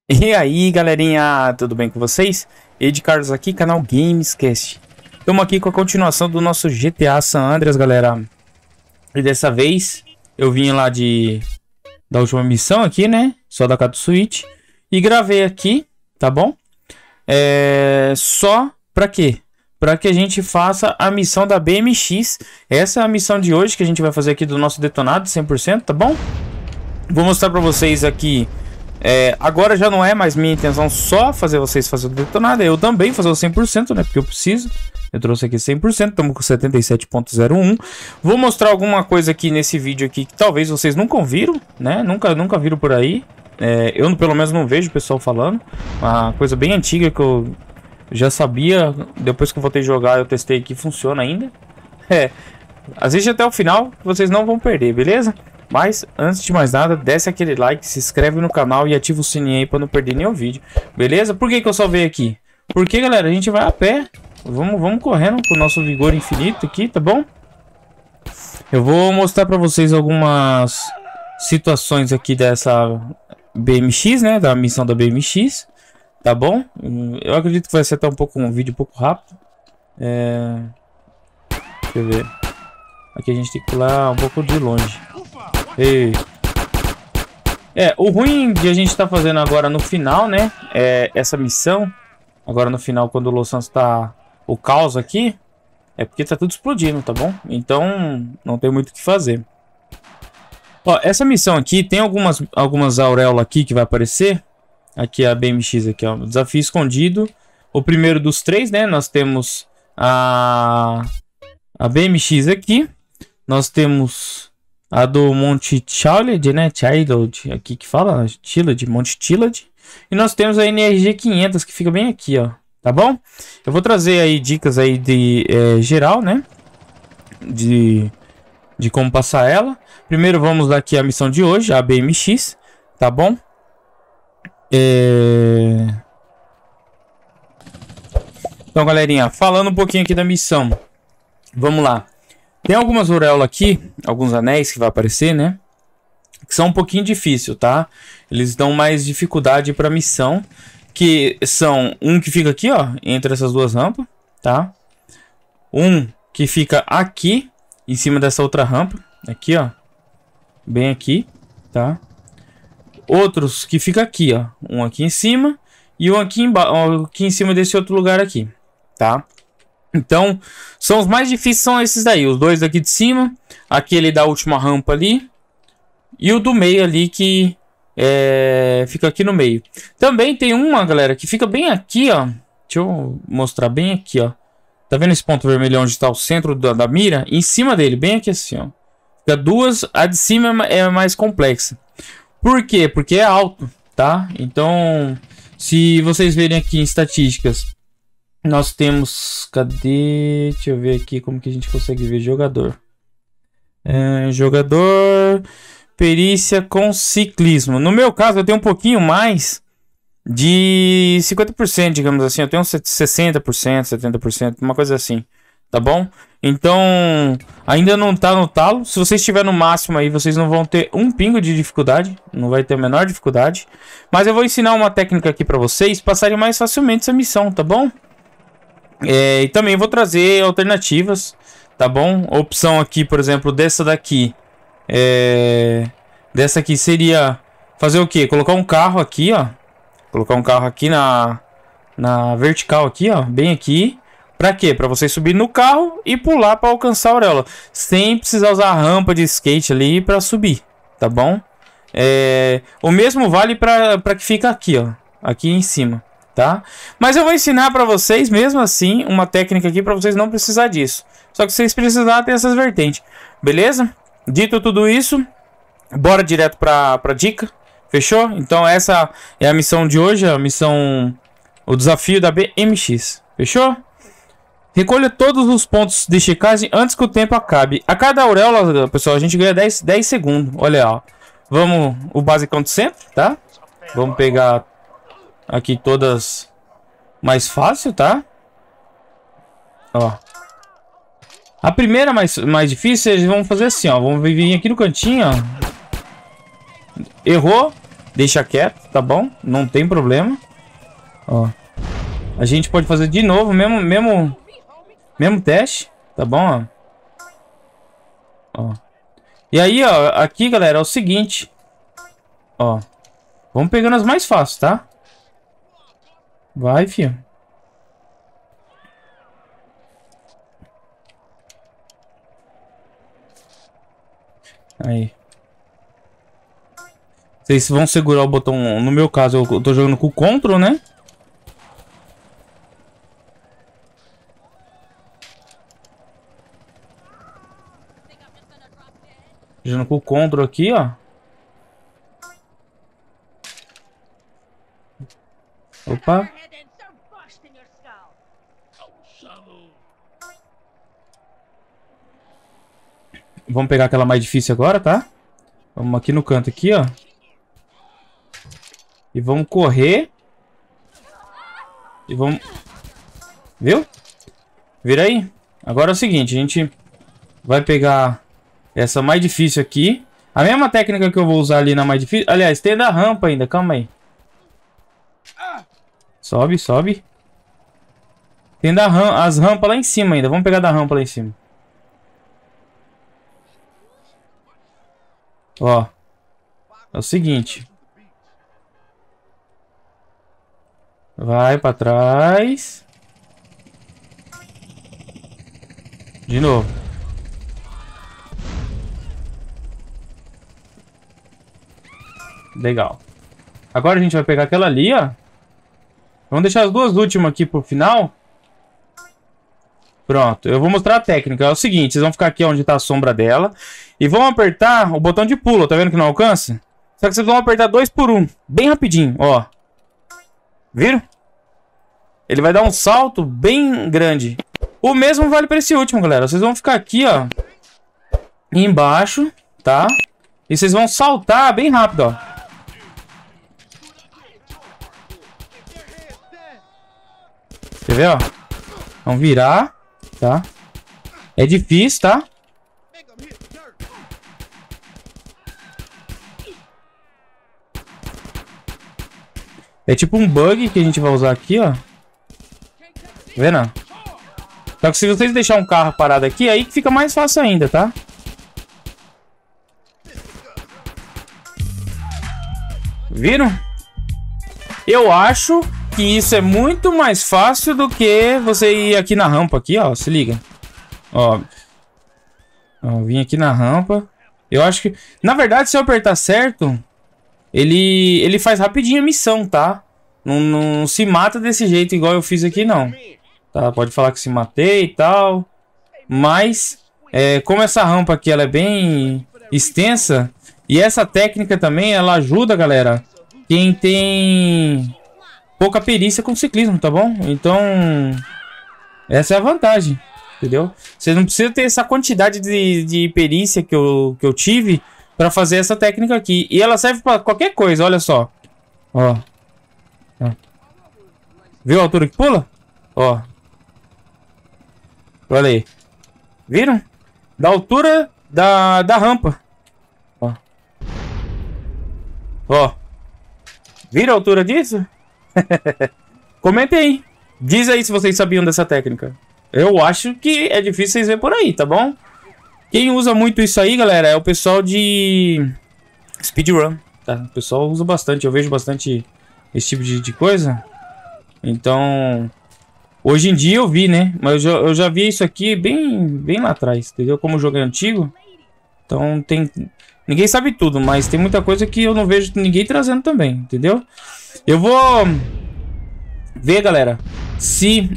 E aí, galerinha, tudo bem com vocês? Ed Carlos aqui, canal Gamescast. Estamos aqui com a continuação do nosso GTA San Andreas, galera. E dessa vez eu vim lá da última missão aqui, né? Só da Cato Switch. E gravei aqui, tá bom? Só pra quê? Pra que a gente faça a missão da BMX. Essa é a missão de hoje que a gente vai fazer aqui do nosso detonado 100%, tá bom? Vou mostrar pra vocês aqui. Agora já não é mais minha intenção só fazer vocês fazer o detonado. Eu também fazer o 100%, né? Porque eu preciso. Eu trouxe aqui 100%, estamos com 77.01. Vou mostrar alguma coisa aqui nesse vídeo aqui que talvez vocês nunca viram, né? Nunca viram por aí. Eu pelo menos não vejo o pessoal falando. Uma coisa bem antiga que eu já sabia. Depois que eu voltei a jogar, eu testei que funciona ainda. Assiste até o final, vocês não vão perder, beleza? Mas, antes de mais nada, desce aquele like, se inscreve no canal e ativa o sininho aí pra não perder nenhum vídeo. Beleza? Por que eu salvei aqui? Porque, galera, a gente vai a pé. Vamos correndo com o nosso vigor infinito aqui, tá bom? Eu vou mostrar pra vocês algumas situações aqui dessa BMX, né? Da missão da BMX. Tá bom? Eu acredito que vai ser até um vídeo um pouco rápido. Deixa eu ver. Aqui a gente tem que pular um pouco de longe. Ei. O ruim de a gente estar fazendo agora no final, né? Essa missão. Agora no final, quando o Los Santos tá o caos aqui. É porque tá tudo explodindo, tá bom? Então, não tem muito o que fazer. Ó, essa missão aqui tem algumas auréolas aqui que vai aparecer. Aqui a BMX aqui, ó. Desafio escondido. O primeiro dos três, né? Nós temos a BMX aqui. Nós temos a do Monte Challenge, né? Challenge, aqui que fala, Monte Challenge. E nós temos a NRG 500 que fica bem aqui, ó. Tá bom? Eu vou trazer aí dicas aí de geral, né? De como passar ela. Primeiro vamos lá aqui a missão de hoje, a BMX, tá bom? Então, galerinha, falando um pouquinho aqui da missão. Vamos lá. Tem algumas auréolas aqui, alguns anéis que vai aparecer, né? Que são um pouquinho difícil, tá? Eles dão mais dificuldade para a missão. Que são um que fica aqui, ó, entre essas duas rampas, tá? Um que fica aqui, em cima dessa outra rampa. Aqui, ó. Bem aqui, tá? Outros que fica aqui, ó. Um aqui em cima e um aqui em cima desse outro lugar aqui, tá? Então, são os mais difíceis, são esses daí. Os dois daqui de cima, aquele da última rampa ali e o do meio ali que fica aqui no meio. Também tem uma, galera, que fica bem aqui, ó. Deixa eu mostrar bem aqui, ó. Tá vendo esse ponto vermelho onde está o centro da mira? Em cima dele, bem aqui assim, ó. Fica duas, a de cima é mais complexa. Por quê? Porque é alto, tá? Então, se vocês verem aqui em estatísticas, nós temos... Cadê? Deixa eu ver aqui como que a gente consegue ver jogador. Jogador... Perícia com ciclismo. No meu caso, eu tenho um pouquinho mais de 50%, digamos assim. Eu tenho 60%, 70%, uma coisa assim. Tá bom? Então, ainda não tá no talo. Se vocês estiver no máximo aí, vocês não vão ter um pingo de dificuldade. Não vai ter a menor dificuldade. Mas eu vou ensinar uma técnica aqui pra vocês passarem mais facilmente essa missão, tá bom? E também vou trazer alternativas, tá bom? A opção aqui, por exemplo, dessa daqui. Dessa aqui seria fazer o que? Colocar um carro aqui, ó. Colocar um carro aqui na vertical aqui, ó. Bem aqui. Pra quê? Pra você subir no carro e pular pra alcançar a auréola. Sem precisar usar a rampa de skate ali pra subir. Tá bom? O mesmo vale pra que fica aqui, ó. Aqui em cima. Tá? Mas eu vou ensinar pra vocês, mesmo assim, uma técnica aqui pra vocês não precisar disso. Só que vocês precisarem ter essas vertentes. Beleza? Dito tudo isso, bora direto pra dica. Fechou? Então essa é a missão de hoje, o desafio da BMX. Fechou? Recolha todos os pontos de checagem antes que o tempo acabe. A cada auréola, pessoal, a gente ganha 10 segundos. Olha, ó. Vamos, o basicão de sempre, tá? Vamos pegar aqui todas mais fácil, tá? Ó. A primeira mais difícil, eles vão fazer assim, ó. Vamos vir aqui no cantinho, ó. Errou. deixa quieto, tá bom? Não tem problema. Ó. A gente pode fazer de novo, mesmo teste, tá bom, ó. E aí, ó, aqui, galera, é o seguinte. Ó. Vamos pegando as mais fáceis, tá? Vai, filho. Aí. Vocês vão segurar o botão... No meu caso, eu tô jogando com o Ctrl, né? Jogando com o Ctrl aqui, ó. Opa. Vamos pegar aquela mais difícil agora, tá? Vamos aqui no canto aqui, ó. E vamos correr. E vamos... Viu? Vira aí. Agora é o seguinte, a gente vai pegar essa mais difícil aqui. A mesma técnica que eu vou usar ali na mais difícil. Aliás, tem da rampa ainda, calma aí. Sobe, sobe. Tem as rampas lá em cima ainda. Vamos pegar da rampa lá em cima. Ó. É o seguinte. Vai pra trás. De novo. Legal. Agora a gente vai pegar aquela ali, ó. Vamos deixar as duas últimas aqui pro final. Pronto, eu vou mostrar a técnica. É o seguinte, vocês vão ficar aqui onde tá a sombra dela. E vão apertar o botão de pulo. Tá vendo que não alcança? Só que vocês vão apertar 2 por 1. Bem rapidinho, ó. Viram? Ele vai dar um salto bem grande. O mesmo vale para esse último, galera. Vocês vão ficar aqui, ó. Embaixo, tá? E vocês vão saltar bem rápido, ó. Quer ver, ó? Vamos virar, tá? É difícil, tá? É tipo um bug que a gente vai usar aqui, ó. Tá vendo? Só que se vocês deixarem um carro parado aqui, aí que fica mais fácil ainda, tá? Viram? Eu acho que isso é muito mais fácil do que você ir aqui na rampa aqui, ó. Se liga. Ó. Ó, vim aqui na rampa. Eu acho que... Na verdade, se eu apertar certo... Ele faz rapidinho a missão, tá? Não se mata desse jeito igual eu fiz aqui, não. Tá? Pode falar que se matei e tal. Mas, como essa rampa aqui ela é bem extensa. E essa técnica também, ela ajuda, galera. Quem tem pouca perícia com ciclismo, tá bom? Então, essa é a vantagem, entendeu? Você não precisa ter essa quantidade de perícia que eu tive... Pra fazer essa técnica aqui. E ela serve pra qualquer coisa, olha só. Ó. Ó. Viu a altura que pula? Ó. Olha aí. Viram? Da altura da rampa. Ó. Ó. Viram a altura disso? Comentem aí. Diz aí se vocês sabiam dessa técnica. Eu acho que é difícil vocês verem por aí, tá bom? Quem usa muito isso aí, galera, é o pessoal de speedrun, tá? O pessoal usa bastante, eu vejo bastante esse tipo de coisa. Então, hoje em dia eu vi, né? Mas eu já vi isso aqui bem lá atrás, entendeu? Como o jogo é antigo. Então, ninguém sabe tudo, mas tem muita coisa que eu não vejo ninguém trazendo também, entendeu? Eu vou ver, galera, se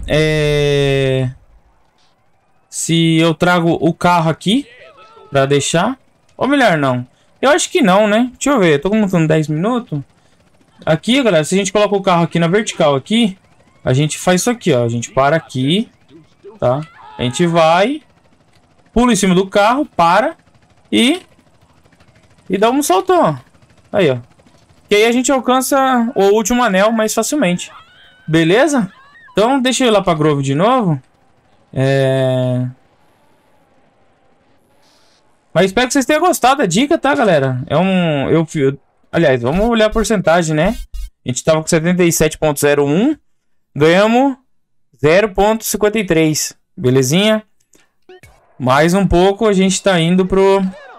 eu trago o carro aqui pra deixar. Ou melhor, não. Eu acho que não, né? Deixa eu ver. Tô contando 10 minutos. Aqui, galera, se a gente coloca o carro aqui na vertical aqui, a gente faz isso aqui, ó. A gente para aqui, tá? A gente vai, pula em cima do carro, para e dá um saltão, ó. Aí, ó. Que aí a gente alcança o último anel mais facilmente. Beleza? Então, deixa eu ir lá pra Grove de novo. Mas espero que vocês tenham gostado da dica, tá, galera? Aliás, vamos olhar a porcentagem, né? A gente tava com 77,01. Ganhamos 0,53. Belezinha? Mais um pouco a gente tá indo pro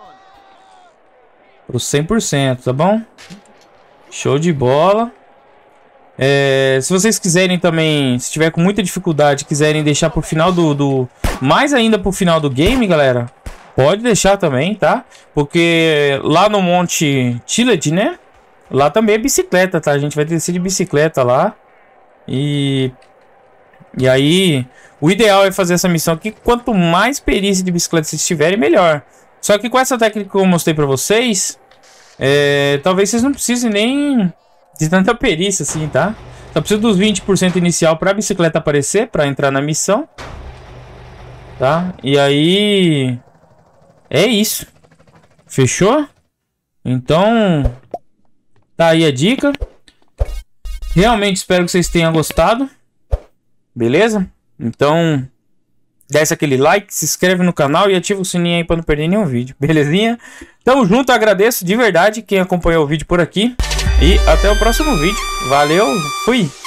100%, tá bom? Show de bola. Se vocês quiserem também, se tiver com muita dificuldade, quiserem deixar pro final mais ainda pro final do game, galera, pode deixar também, tá? Porque lá no Monte Tilled, né? Lá também é bicicleta, tá? A gente vai descer de bicicleta lá. E aí, o ideal é fazer essa missão aqui. Quanto mais perícia de bicicleta vocês tiverem, melhor. Só que com essa técnica que eu mostrei pra vocês, talvez vocês não precisem nem de tanta perícia assim, tá? Só precisa dos 20% inicial pra bicicleta aparecer, pra entrar na missão. Tá? E aí... é isso. Fechou? Então... tá aí a dica. Realmente espero que vocês tenham gostado. Beleza? Então... desce aquele like, se inscreve no canal e ativa o sininho aí pra não perder nenhum vídeo. Belezinha? Tamo junto, agradeço de verdade quem acompanhou o vídeo por aqui. E até o próximo vídeo. Valeu, fui!